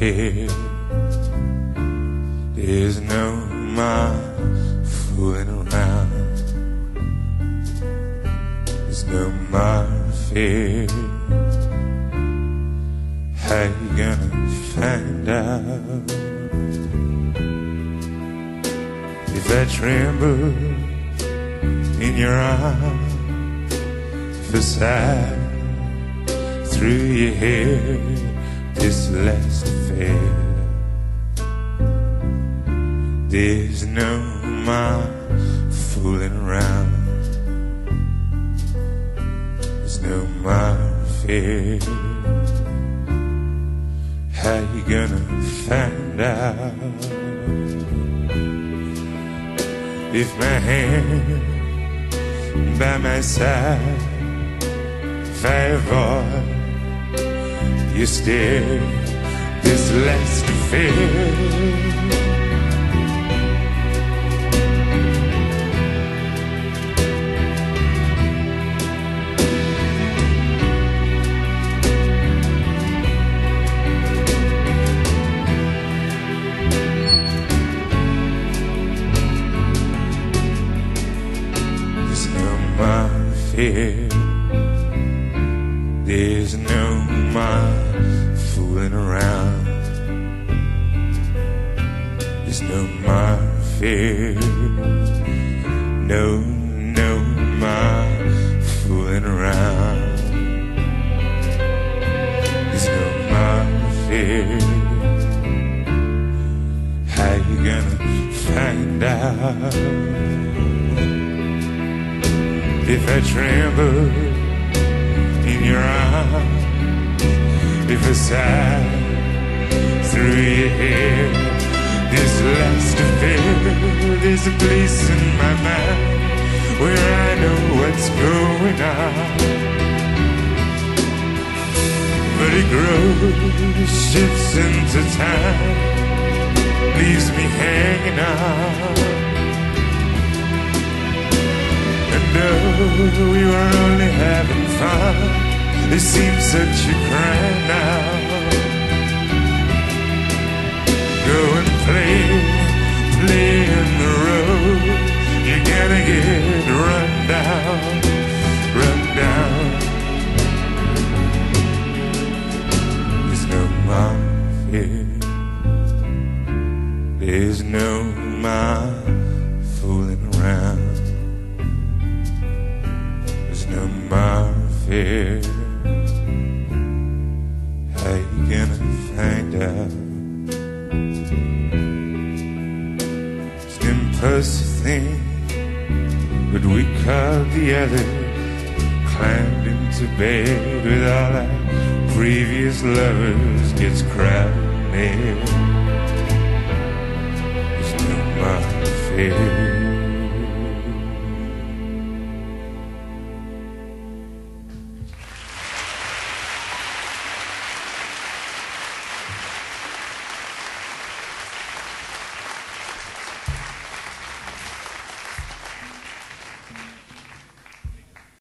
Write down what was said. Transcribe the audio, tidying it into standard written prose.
fear. There's no more fooling around. There's no more fear. How you gonna find out? If I tremble in your arms, if I sigh through your hair, this last affair. There's no more fooling around. There's no more fear. How you gonna find out? If my hand by my side, if I avoid your stare, this last affair. Fear. There's no more fooling around. There's no more fear. No more fooling around. There's no more fear. How you gonna find out? If I tremble in your arms, if I sigh through your hair, this last affair, there's a place in my mind where I know what's going on. But it grows, shifts into time, leaves me hanging on. No, we were only having fun. It seems such a crime now. Go and play in the road. You're gonna get run down. There's no more fear. There's no more fooling around. No more fear. How you gonna find out? It's an impulsive thing, but we called the others, climbed into bed with all our previous lovers, gets crowded near. There's no more fear.